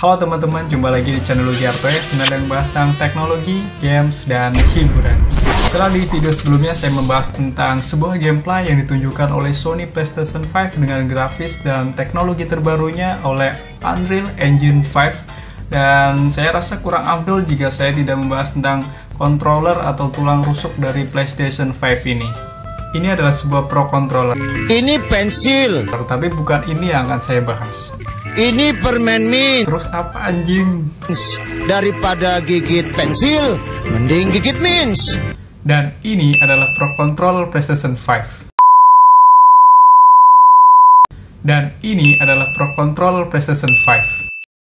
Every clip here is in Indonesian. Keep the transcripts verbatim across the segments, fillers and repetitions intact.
Halo teman-teman, jumpa lagi di channel Lugi Hardware, channel yang membahas tentang teknologi, games, dan hiburan. Setelah di video sebelumnya saya membahas tentang sebuah gameplay yang ditunjukkan oleh Sony PlayStation lima dengan grafis dan teknologi terbarunya oleh Unreal Engine lima, dan saya rasa kurang afdol jika saya tidak membahas tentang controller atau tulang rusuk dari PlayStation lima ini. Ini adalah sebuah Pro Controller. Ini pensil. Tapi bukan ini yang akan saya bahas. Ini permen mint. Terus apa anjing? Daripada gigit pensil, mending gigit mints. Dan ini adalah Pro Controller PlayStation lima. Dan ini adalah Pro Controller PlayStation lima.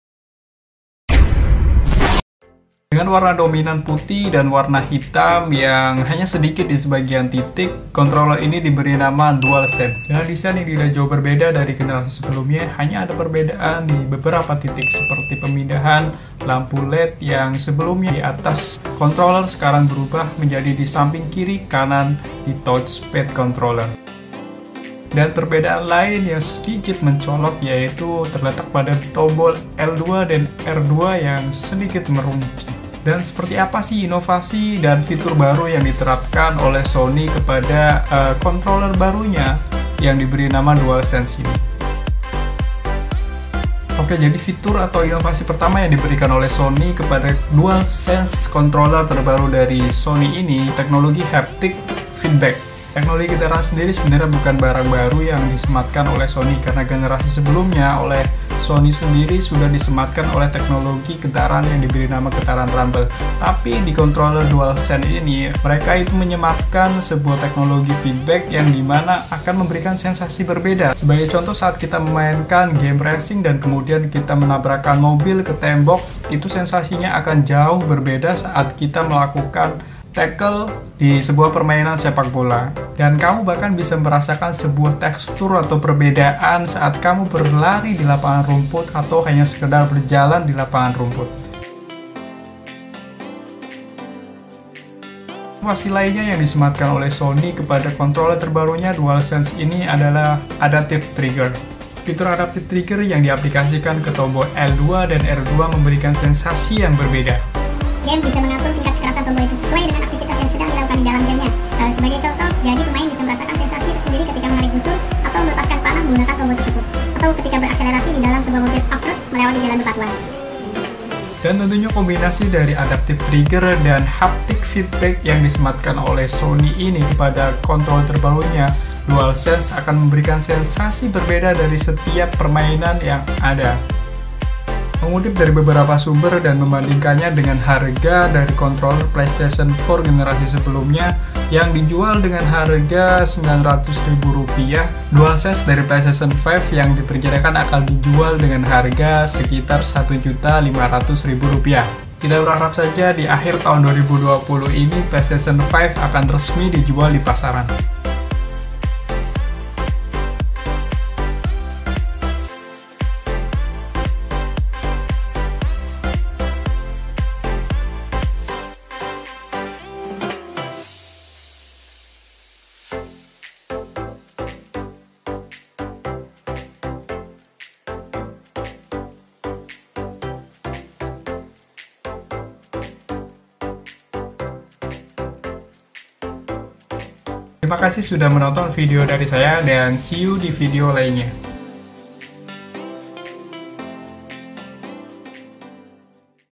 Dengan warna dominan putih dan warna hitam yang hanya sedikit di sebagian titik, controller ini diberi nama DualSense. Dengan desain yang tidak jauh berbeda dari generasi sebelumnya, hanya ada perbedaan di beberapa titik seperti pemindahan lampu L E D yang sebelumnya di atas controller sekarang berubah menjadi di samping kiri kanan di touchpad controller. Dan perbedaan lain yang sedikit mencolok yaitu terletak pada tombol L dua dan R dua yang sedikit meruncing. Dan seperti apa sih inovasi dan fitur baru yang diterapkan oleh Sony kepada uh, controller barunya yang diberi nama DualSense ini? Oke, jadi fitur atau inovasi pertama yang diberikan oleh Sony kepada DualSense controller terbaru dari Sony ini, teknologi haptic feedback. Teknologi getaran sendiri sebenarnya bukan barang baru yang disematkan oleh Sony, karena generasi sebelumnya oleh Sony sendiri sudah disematkan oleh teknologi getaran yang diberi nama getaran rumble. Tapi di controller DualSense ini, mereka itu menyematkan sebuah teknologi feedback yang dimana akan memberikan sensasi berbeda. Sebagai contoh, saat kita memainkan game racing dan kemudian kita menabrakkan mobil ke tembok, itu sensasinya akan jauh berbeda saat kita melakukan tackle di sebuah permainan sepak bola. Dan kamu bahkan bisa merasakan sebuah tekstur atau perbedaan saat kamu berlari di lapangan rumput atau hanya sekedar berjalan di lapangan rumput. Inovasi lainnya yang disematkan oleh Sony kepada controller terbarunya DualSense ini adalah Adaptive Trigger. Fitur Adaptive Trigger yang diaplikasikan ke tombol L dua dan R dua memberikan sensasi yang berbeda. Game bisa mengatur tingkat kekerasan tombol itu sesuai dengan aktivitas yang sedang dilakukan di dalam gamenya. Uh, sebagai contoh, jadi pemain bisa merasakan sensasi tersendiri ketika menarik busur atau melepaskan panah menggunakan tombol tersebut, atau ketika berakselerasi di dalam sebuah mobil off-road melewati jalan bebatuan. Dan tentunya kombinasi dari adaptive trigger dan haptic feedback yang disematkan oleh Sony ini kepada kontrol terbarunya, DualSense akan memberikan sensasi berbeda dari setiap permainan yang ada. Mengutip dari beberapa sumber dan membandingkannya dengan harga dari controller PlayStation empat generasi sebelumnya yang dijual dengan harga sembilan ratus ribu rupiah, DualSense dari PlayStation lima yang diperkirakan akan dijual dengan harga sekitar satu juta lima ratus ribu rupiah. Kita berharap saja di akhir tahun dua ribu dua puluh ini PlayStation lima akan resmi dijual di pasaran. Terima kasih sudah menonton video dari saya dan see you di video lainnya.